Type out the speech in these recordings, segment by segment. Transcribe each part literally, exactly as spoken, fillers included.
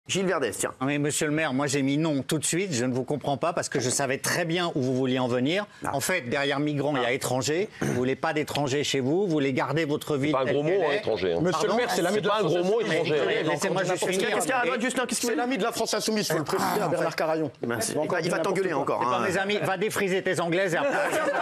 Gilles Verdez, tiens. Mais monsieur le maire, moi j'ai mis non tout de suite, je ne vous comprends pas parce que je savais très bien où vous vouliez en venir. Ah. En fait, derrière migrants, ah. il y a étrangers. Vous ne voulez pas d'étrangers chez vous, vous voulez garder votre vie. C'est pas un gros mot, hein, étranger. Hein. Monsieur Pardon, le maire, c'est l'ami de la pas un gros mot, étranger. Laissez-moi juste finir. Qu'est-ce qu'il y a, Justin? C'est l'ami de la France Insoumise, il faut le préciser à Bernard Carayon. Merci. Il va t'engueuler encore. Hein. Mes amis, va défriser tes anglaises et après.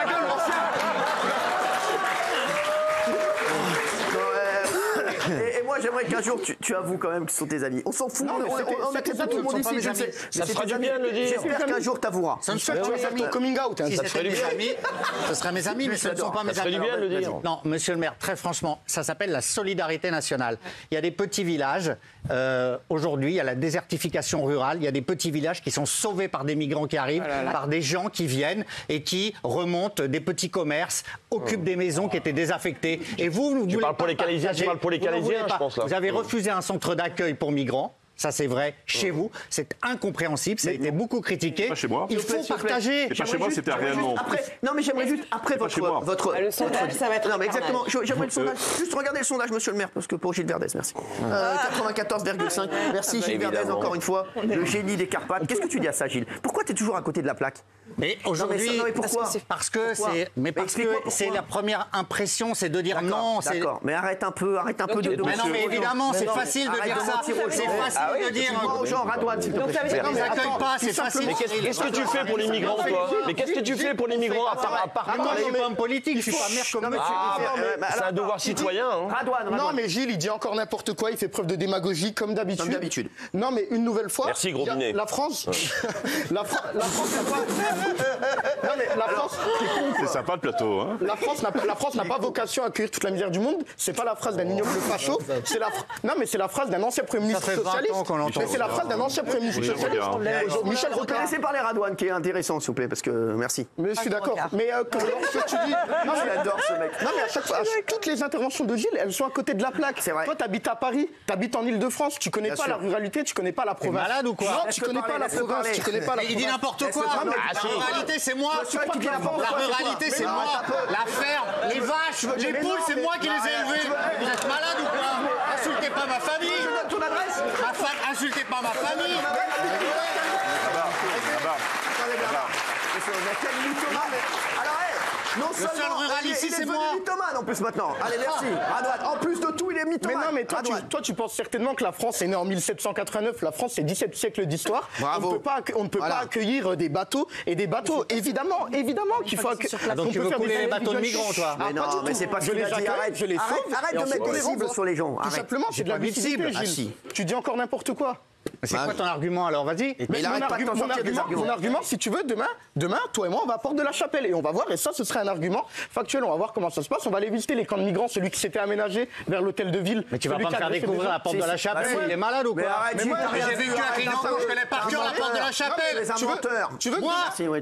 Et, et moi, j'aimerais qu'un jour, tu, tu avoues quand même que ce sont tes amis. On s'en fout, non, on, on, on était pas tout le monde ici. Je sais, ça ferait du bien de le dire. J'espère qu'un jour, t'avoueras. Ça ne serait pas mes amis. Coming out. Si c'était mes amis, ce seraient mes amis, mais ce ne sont pas mes amis. Ça ferait du bien de le dire. Non, monsieur le maire, très franchement, ça s'appelle la solidarité nationale. Il y a des petits villages. Euh, Aujourd'hui, il y a la désertification rurale. Il y a des petits villages qui sont sauvés par des migrants qui arrivent, ah là là. par des gens qui viennent et qui remontent des petits commerces, occupent des maisons qui étaient désaffectées. Et vous, vous tu parles pour les Calaisiens, tu parles pour les Calaisiens, je pense là. Vous avez refusé un centre d'accueil pour migrants. Ça, c'est vrai. Chez vous, c'est incompréhensible. Ça a été beaucoup critiqué. Pas chez moi. Il faut partager. Pas chez moi, c'était réellement. Non, mais j'aimerais juste après votre votre le sondage, ça va être. Non, mais exactement. J'aimerais le sondage. Juste regarder le sondage, monsieur le maire, parce que pour Gilles Verdez, merci. quatre-vingt-quatorze virgule cinq. Merci Gilles Verdez encore une fois. Le génie des Carpates. Qu'est-ce que tu dis à ça, Gilles? Pourquoi tu es toujours à côté de la plaque? Mais aujourd'hui, pourquoi? Parce que c'est, mais parce que c'est la première impression, c'est de dire non. D'accord. Mais arrête un peu, arrête un peu de. Mais non, mais évidemment, c'est facile de dire ça. C'est facile de dire. Jean Radouane, s'il te plaît. On les accueille pas, c'est facile. Mais qu'est-ce que tu fais pour les migrants, toi? Mais qu'est-ce que tu fais pour les migrants à part moi, je suis pas homme politique, je suis pas maire comme monsieur. C'est un devoir citoyen. Radouane. Non, mais Gilles, il dit encore n'importe quoi. Il fait preuve de démagogie comme d'habitude. Comme d'habitude. Non, mais une nouvelle fois. Merci, gros binet. La France. La France. La France n'a pas. Non, mais la France. C'est sympa le plateau, hein. La France n'a la France n'a pas vocation à accueillir toute la misère du monde. C'est pas la phrase d'un ignoble facho. C'est la. Non, mais c'est la phrase d'un ancien premier ministre socialiste. Mais c'est la phrase d'un ancien premier ministre socialiste. Michel Rocard. Laissez parler Radouane, qui est intéressant, s'il vous plaît, parce que merci. Mais je suis d'accord. Mais euh, quand tu dis. Non, j'adore ce mec. Non, mais à chaque fois, toutes les interventions de Gilles, elles sont à côté de la plaque. C'est vrai. Toi, t'habites à Paris, t'habites en Île-de-France, tu connais pas la ruralité, tu connais pas la province. T'es malade ou quoi? Non, tu connais pas la province, tu connais pas la province. Il dit n'importe quoi. La ruralité, c'est moi. La ruralité, c'est moi. La ferme, les vaches, les poules, c'est moi qui les ai élevées. Vous êtes malade ou quoi? Insultez pas ma famille. Je donne ton adresse. Ma femme, insultez pas ma famille. Non le seul rural ici, c'est moi. Il est mythomane en plus maintenant. Allez, merci. Radouane, en plus de tout, il est mythomane. Mais non, mais toi tu, toi, tu penses certainement que la France est née en mille sept cent quatre-vingt-neuf. La France, c'est dix-sept siècles d'histoire. Bravo. On ne peut pas, on ne peut voilà. pas accueillir des bateaux et des bateaux. Évidemment, évidemment qu'il faut accueillir. Ah, donc tu veux couler les bateaux de migrants, toi? Mais non, mais c'est pas ce je les accueille, arrête, je les sauve. Arrête de mettre des cibles sur les gens. Tout simplement, c'est de la visibilité, Gilles. Tu dis encore n'importe quoi. C'est quoi ton argument alors? Vas-y. Mais mon, argument, mon, argument, mon argument, si tu veux, demain, demain, toi et moi, on va à Porte de la Chapelle et on va voir. Et ça, ce serait un argument factuel. On va voir comment ça se passe. On va aller visiter les camps de migrants, celui qui s'était aménagé vers l'hôtel de ville. Mais tu vas pas me faire découvrir la Porte de la Chapelle. Il est malade ou quoi? Mais j'ai vécu à Clément, je connais par cœur la Porte de la Chapelle. Tu veux Tu veux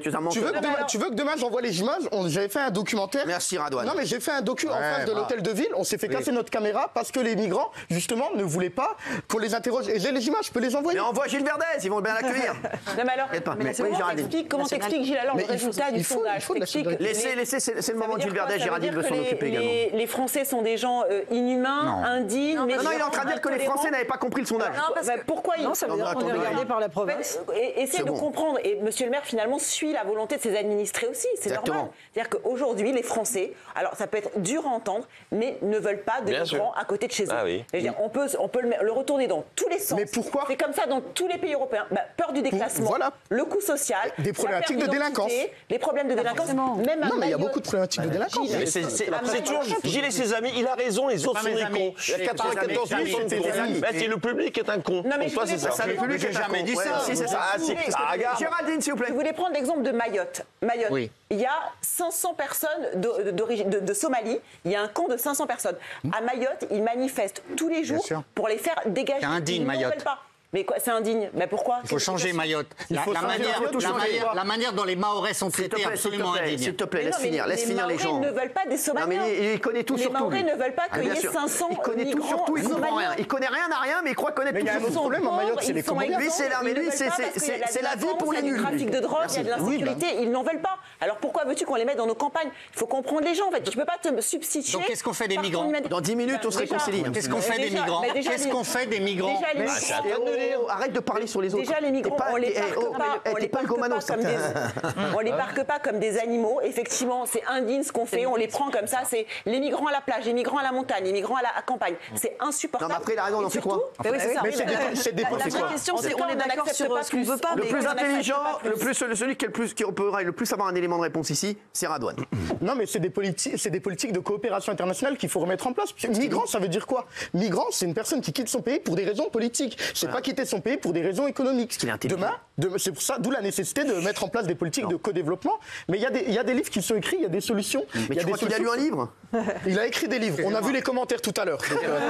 Tu veux que demain, j'envoie les images? J'avais fait un documentaire. Merci Radouane. Non, mais j'ai fait un docu en face de l'hôtel de ville. On s'est fait casser notre caméra parce que les migrants, justement, ne voulaient pas qu'on les interroge. Et j'ai les images, je peux les envoyer. Mais envoie Gilles Verdez, ils vont bien l'accueillir. Non, mais alors, mais mais oui, comment t'expliques, comment t'expliques, Gilles, alors, le résultat du sondage? Laissez, laissez, c'est le moment de Gilles Verdez, Géraldine veut s'en occuper également. Les Français sont des gens inhumains, indignes. Non, non, il est en train de dire que les Français n'avaient pas compris le sondage. Non, parce que pourquoi ils. Non, ça veut dire qu'on est regardé par la province. Essayez de comprendre. Et monsieur le maire, finalement, suit la volonté de ses administrés aussi. C'est normal. C'est-à-dire qu'aujourd'hui, les Français, alors ça peut être dur à entendre, mais ne veulent pas de migrants à côté de chez eux. On peut le retourner dans tous les sens. Mais pourquoi? C'est comme ça dans tous les pays européens. Peur du déclassement, voilà. Le coût social, des problématiques de délinquance, les problèmes de délinquance, même à non mais il y a beaucoup de problématiques de délinquance. C'est toujours Gilles et ses amis, il a raison, les autres sont des cons. Il y a quatre-vingt-quatorze pour cent de cons. Le public est un con. Pour toi, c'est ça. Le public n'a jamais dit ça. Si, c'est ça. Géraldine, s'il vous plaît. Je voulais prendre l'exemple de Mayotte. Mayotte. Il y a cinq cents personnes d'origine de Somalie. Il y a un camp de cinq cents personnes. À Mayotte, ils manifestent tous les jours pour les faire dégager. C'est indigne, Mayotte. Mais quoi, c'est indigne. Mais pourquoi? Il faut changer Mayotte. La, la, manière, la, manière, la manière dont les Mahorais sont traités est absolument indigne. S'il te plaît, laisse finir, laisse finir les gens. Les Mahorais ne veulent pas des Somaliens. Non, mais il connaît tout sur tout. Les Mahorais ne veulent pas qu'il y ait cinq cents migrants. Il connaît tout sur tout, il comprend rien. Il connaît rien à rien, mais il croit connaître tout sur tout. Mais il y a un problème en Mayotte, c'est les Comoriens. Lui, c'est la vie pour les nuls. Il y a du trafic de drogue, il y a de l'insécurité, ils n'en veulent pas. Alors pourquoi veux-tu qu'on les mette dans nos campagnes? Il faut comprendre les gens, en fait. Tu ne peux pas te substituer. Donc qu'est-ce qu'on fait des migrants? Dans dix minutes, on se réconcilie. Qu'est-ce qu'on fait des migrants? Qu'est-ce qu'on fait des migrants? arrête de parler sur les autres. Déjà, les migrants, pas, on les parque oh, pas, on les parque pas comme des, on les parque pas comme des animaux. Effectivement, c'est indigne ce qu'on fait. On les prend comme ça. C'est les migrants à la plage, les migrants à la montagne, les migrants à la campagne. C'est insupportable. Non, mais après, il a raison, on en fait quoi? Mais c'est ça. Mais c'est des La vraie question, c'est on est d'accord sur ce qu'on veut pas. Le mais plus on intelligent, n'accepte pas le plus, celui qui, est le plus, qui pourrait le plus avoir un élément de réponse ici, c'est Radouane. Non, mais c'est des, politi c'est des politiques de coopération internationale qu'il faut remettre en place. Migrant, ça veut dire quoi? Migrant, c'est une personne qui quitte son pays pour des raisons politiques. C'est pas quitter son pays pour des raisons économiques. Demain, de, c'est pour ça, d'où la nécessité de mettre en place des politiques non. de co-développement. Mais il y, y a des livres qui sont écrits, il y a des solutions. Mais y a tu crois qu'il a lu un livre? Il a écrit des livres. On a vu les commentaires tout à l'heure.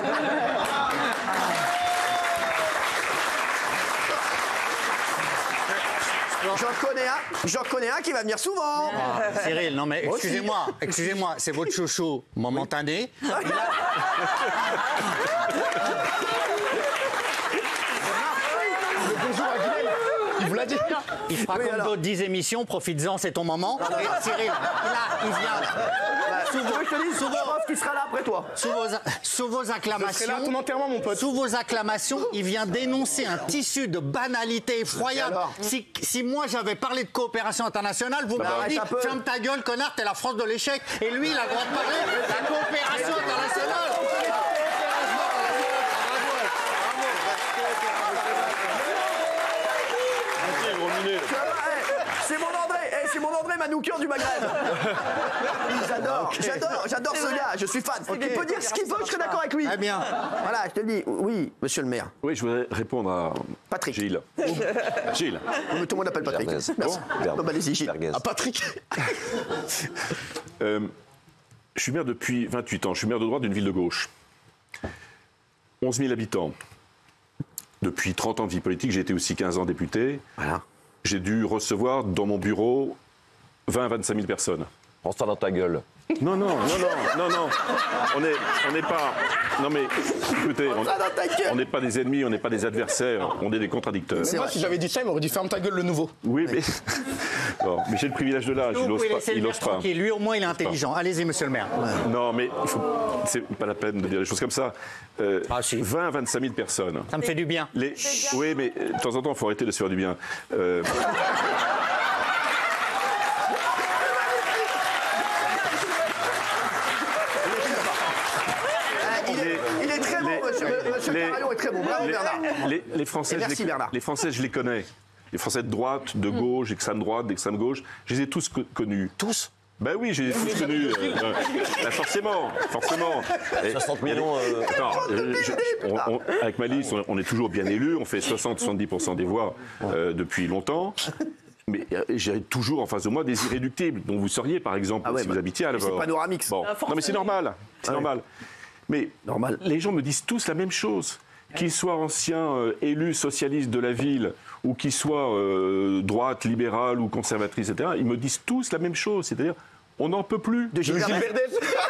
J'en connais un, j'en connais un qui va venir souvent. Ah, Cyril, non mais excusez-moi, excusez-moi, c'est votre chouchou momentané. Oui. Il vous l'a dit. Il fera oui, comme d'autres dix émissions, profites-en, c'est ton moment. Et Cyril, il, a, il vient. Bah, sous vos, je te dis, sous vos, qui sera là après toi. Sous vos, sous vos acclamations. Là, ton enterrement, mon pote. Sous vos acclamations, il vient dénoncer un tissu de banalité effroyable. Si, si moi j'avais parlé de coopération internationale, vous bah, m'auriez dit ferme ta gueule, connard, t'es la France de l'échec. Et lui, il a le droit de parler de la coopération internationale. C'est mon André, hey, c'est mon André Manoukian du Maghreb. J'adore, j'adore, j'adore ce gars, je suis fan. Okay. Il peut dire ce qu'il veut, je serai d'accord avec lui. Très bien. Voilà, je te le dis, oui, monsieur le maire. Oui, je voudrais répondre à Patrick. Gilles. Gilles. Tout le monde l'appelle Patrick. Merci. Bon, bon bah, allez-y, Gilles. Ah, Patrick. euh, je suis maire depuis vingt-huit ans. Je suis maire de droite d'une ville de gauche. onze mille habitants. Depuis trente ans de vie politique, j'ai été aussi quinze ans député. Voilà. J'ai dû recevoir dans mon bureau vingt à vingt-cinq mille personnes. Prends ça dans ta gueule. Non, non, non, non, non, non. On n'est on n'est pas... Non mais, écoutez, on n'est pas des ennemis, on n'est pas des adversaires, on est des contradicteurs. C'est moi, si j'avais dit ça, il m'aurait dit ferme ta gueule le nouveau. Oui, mais... bon, mais j'ai le privilège de l'âge, il n'ose pas. Il n'ose pas. Lui, au moins, il est intelligent. Allez-y, monsieur le maire. Ouais. Non, mais il faut... c'est pas la peine de dire des choses comme ça. Euh, ah, si. vingt à vingt-cinq mille personnes. Ça me fait du bien. Les... Oui, mais de temps en temps, il faut arrêter de se faire du bien. Euh... Monsieur Carallon est très bon. Bravo, les, Bernard. Les, les, Français, merci, je les, Bernard. les Français, je les connais. Les Français de droite, de gauche, d'extrême droite, d'extrême gauche, je les ai tous co connus. Tous? Ben oui, j'ai tous connus. Euh, euh, ben forcément, forcément. Et soixante millions. Euh... Attends, euh, je, on, on, avec ma liste, on, on est toujours bien élus. On fait soixante à soixante-dix pour cent des voix euh, depuis longtemps. Mais euh, j'ai toujours en face de moi des irréductibles, dont vous seriez, par exemple, ah ouais, si bah, vous habitiez à Alvord. C'est panoramique. Bon. Non, mais c'est normal. C'est ah normal. Ouais. Mais normal. Les gens me disent tous la même chose. Qu'ils soient anciens euh, élus socialistes de la ville ou qu'ils soient euh, droite, libérale ou conservatrice, et cetera, ils me disent tous la même chose. C'est-à-dire, on n'en peut plus. De Gilles Verdez.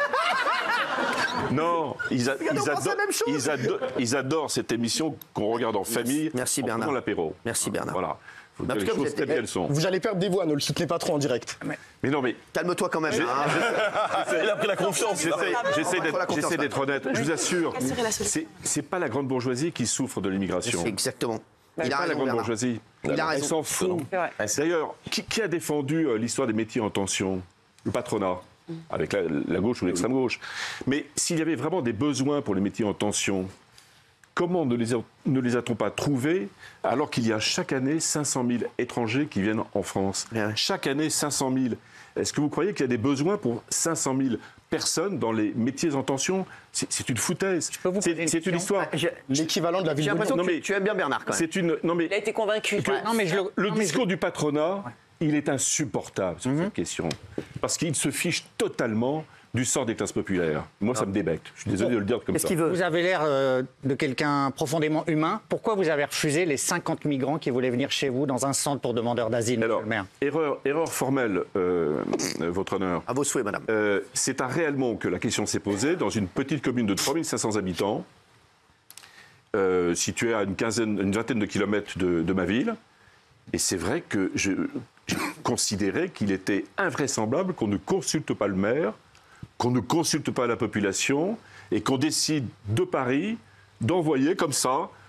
Non, ils, a, ils, adorent, ils, adorent, ils adorent cette émission qu'on regarde en famille. Merci, Bernard. Pendant l'apéro. Merci Bernard. Voilà. Faut dire les choses telles qu'elles sont. Vous allez perdre des voix, ne le soutenez pas trop en direct. Mais, mais non, mais... Calme-toi quand même. Hein. Il a pris la confiance. J'essaie d'être honnête. Je vous assure, c'est pas la grande bourgeoisie qui souffre de l'immigration. Exactement. Il a pas raison, la grande Bernard. bourgeoisie. Il a raison. Elle s'en fout. D'ailleurs, qui, qui a défendu l'histoire des métiers en tension? Le patronat, avec la, la gauche ou l'extrême gauche. Mais s'il y avait vraiment des besoins pour les métiers en tension, comment ne les, a, ne les a-t-on pas trouvés alors qu'il y a chaque année cinq cent mille étrangers qui viennent en France? Bien. Chaque année cinq cent mille. Est-ce que vous croyez qu'il y a des besoins pour cinq cent mille personnes dans les métiers en tension? C'est une foutaise. C'est une histoire. Ah, l'équivalent de la ville de Lyon. Non, mais tu aimes bien Bernard quand même. C'est une. Non mais. Il a été convaincu. Que, non, mais je, le non, discours je... du patronat, il est insupportable sur mm-hmm. cette question parce qu'il se fiche totalement du sort des classes populaires. Moi, non. ça me débecte. Je suis désolé de le dire comme ça. Veut... Vous avez l'air euh, de quelqu'un profondément humain. Pourquoi vous avez refusé les cinquante migrants qui voulaient venir chez vous dans un centre pour demandeurs d'asile, monsieur le maire? Erreur, erreur formelle, euh, votre honneur. À vos souhaits, madame. Euh, C'est à Réalmont que la question s'est posée, dans une petite commune de trois mille cinq cents habitants, euh, située à une, quinzaine, une vingtaine de kilomètres de, de ma ville. Et c'est vrai que je, je considérais qu'il était invraisemblable qu'on ne consulte pas le maire, qu'on ne consulte pas la population et qu'on décide de Paris d'envoyer comme ça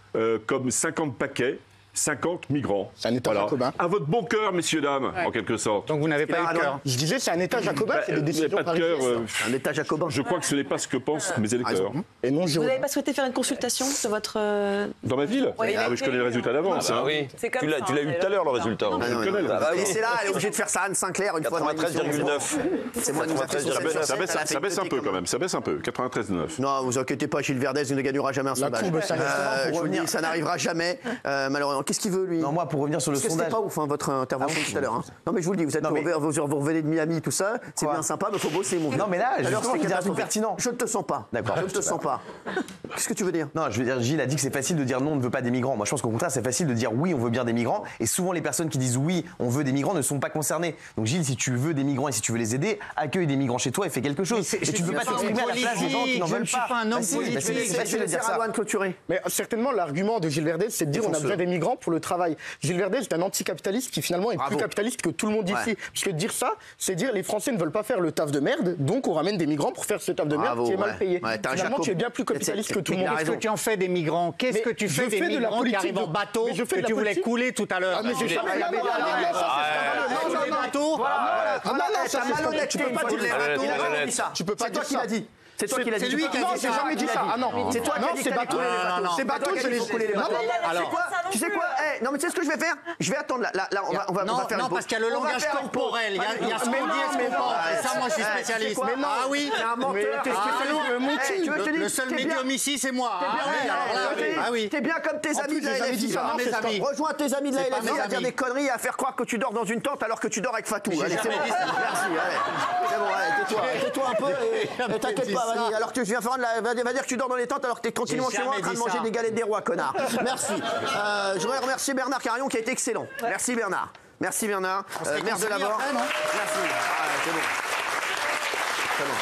euh, comme cinquante paquets, cinquante migrants. C'est un État voilà. jacobin. À votre bon cœur, messieurs, dames, ouais. en quelque sorte. Donc vous n'avez pas eu de cœur. Je disais, c'est un État jacobin, bah, c'est des décisions pas de cœur. Euh, un État jacobin. Je crois que ce n'est pas ce que pensent mes électeurs. Et non, vous n'avez pas souhaité faire une consultation de votre... Euh... Dans ma ville ouais, ah, oui, je connais le résultat d'avance. Ah, bah, oui. Tu l'as ça, eu tout à l'heure, le résultat. Ah, non, non, non. Ah, et c'est là, elle est obligée de faire ça, Anne Sinclair, une fois dans quatre-vingt-treize virgule neuf. C'est moi, ça baisse, ça baisse un peu quand même, ça baisse un peu, quatre-vingt-treize virgule neuf. Non, vous inquiétez pas, Gilles Verdez, il ne gagnera jamais un sondage. Je vous le dis, ça n'arrivera jamais, malheureusement. Qu'est-ce qu'il veut, lui? Non, moi, pour revenir sur le sondage. C'était pas ouf, hein, votre intervention tout à l'heure. Non, mais je vous le dis, vous êtes vous revenez de Miami, tout ça, c'est bien sympa, mais il faut bosser, mon vieux. Non, mais là, justement, je veux dire un truc pertinent. Je ne te sens pas. D'accord. Je ne te sens pas. Qu'est-ce que tu veux dire? Non, je veux dire, Gilles a dit que c'est facile de dire non, on ne veut pas des migrants. Moi, je pense qu'au contraire, c'est facile de dire oui, on veut bien des migrants. Et souvent, les personnes qui disent oui, on veut des migrants ne sont pas concernées. Donc, Gilles, si tu veux des migrants et si tu veux les aider, accueille des migrants chez toi et fais quelque chose. Et tu ne veux pas t'exprimer à la place des gens qui n'en veulent pas. Je ne suis pas un homme politique. C'est facile de dire ça. Mais certainement, l'argument de Gilles Verdez, c'est de dire on a besoin des migrants pour le travail. Gilles Verdez est un anticapitaliste qui finalement est plus capitaliste que tout le monde ici. Ouais. Parce que dire ça, c'est dire les Français ne veulent pas faire le taf de merde, donc on ramène des migrants pour faire ce taf de merde Bravo, qui est mal payé. Ouais, finalement, tu es bien plus capitaliste que tout le monde. Qu'est-ce que tu en fais des migrants? Qu'est-ce que tu fais des migrants qui arrivent en bateau que tu voulais couler tout à l'heure? Ah mais j'ai jamais fait les bateaux. Ah non, non, ça c'est malhonnête. Tu peux pas dire les bateaux. Tu peux pas dire ça. C'est toi qui l'as dit. C'est lui qui a dit ça. Non, j'ai jamais dit ça. Ah non, c'est toi qui as dit que t'allais couler les bateaux. Ces bateaux, je les couler les bateaux. Tu sais quoi? Non, mais tu sais ce que je vais faire? Je vais attendre là. Là, on va, on va, non, on va faire non, une parce qu'il y a le langage corporel. Il y a, il y a ce qu'on dit et ce qu'on pense. Et ça, moi, je suis spécialiste. Mais non, ah oui. il y a un menteur. Le seul médium ici, c'est moi. Ah oui. T'es bien comme tes amis de la L F I. Rejoins tes amis de la L F I à dire des conneries et à faire croire que tu dors dans une tente alors que tu dors avec Fatou. Allez, c'est bon. Merci. C'est bon, tais-toi. Tais-toi un peu et t'inquiète pas, vas-y. Alors que je viens faire de la. Va dire que tu dors dans les tentes alors que t'es tranquillement chez moi en train de manger des galettes des rois, connard. Merci. Je voudrais remercier Bernard Carillon qui a été excellent. Merci Bernard. Merci Bernard. Maire de la Mort. Merci. C'est bon. C'est bon.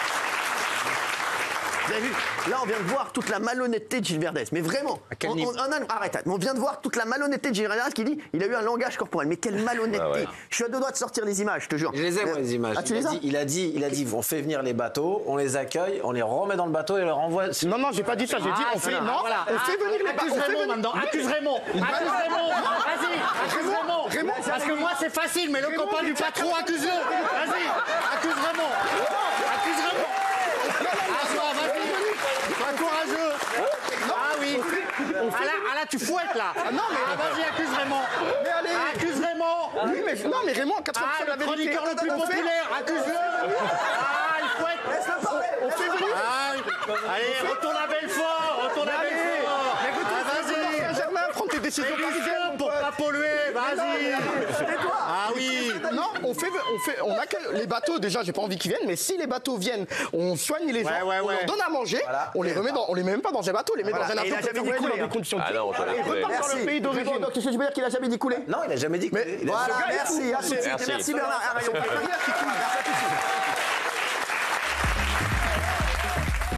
Vous avez vu? Là, on vient de voir toute la malhonnêteté de Gilles Verdez. Mais vraiment, on, on, on a, arrête, on vient de voir toute la malhonnêteté de Gilles Verdez qui dit il a eu un langage corporel. Mais quelle malhonnêteté! Ah ouais. Je suis à deux doigts de sortir les images, je te jure. Je les ai, moi, les images. Ah, tu il, les a as dit, il a dit, il a dit, on fait venir les bateaux, on les accueille, on les remet dans le bateau et on les renvoie. Non, non, j'ai pas dit ça. J'ai dit on fait, non, voilà. on fait venir les bateaux. Accuse Raymond maintenant. Accuse Raymond. Accuse Raymond. Vas-y, accuse Raymond. Raymond. Parce que moi, c'est facile, mais le copain du patron, accuse-le. Vas-y, accuse Raymond. Accuse Raymond. Assois, vas-y. Sois courageux. Ah oui. Ah là, ah là, tu fouettes là. Ah non, mais ah, vas-y, accuse Raymond. Mais allez. Accuse Raymond. Oui, mais non, mais Raymond, quatre-vingts ah, pour cent de la vérité. Le chroniqueur le plus populaire, accuse-le. Ah, il fouette. Laisse-le parler. On fait venir. Ah, allez, retourne à Belfort. Retourne à Belfort. Ah, vas-y. Saint-Germain, prends tes décisions parisiennes pour pas polluer. Vas-y. Ah oui. Non, on fait, on fait, on accueille les bateaux. Déjà, j'ai pas envie qu'ils viennent, mais si les bateaux viennent, on soigne les gens, ouais, ouais, on ouais. leur donne à manger, voilà. on les remet dans, on les met même pas dans un bateau, on les met voilà. dans un avion pour dans des conditions de ah non, et repart dans le pays d'origine. Donc, qu'est-ce que tu veux dire qu'il a jamais dit couler? Non, il a jamais dit couler. Voilà, merci, merci, merci Bernard.